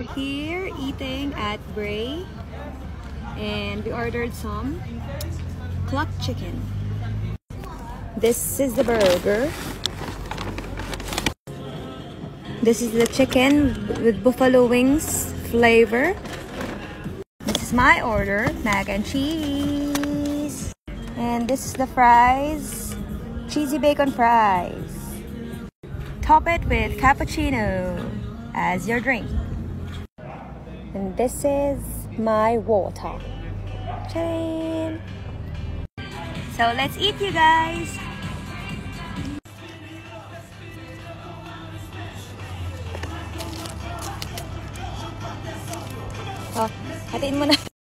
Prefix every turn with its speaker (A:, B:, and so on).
A: here eating at Bray, and we ordered some cluck chicken. This is the burger. This is the chicken with buffalo wings flavor. This is my order, mac and cheese. And this is the fries, cheesy bacon fries. Top it with cappuccino as your drink. And this is my water. Chain. So let's eat, you guys. Oh, hatiin mo na.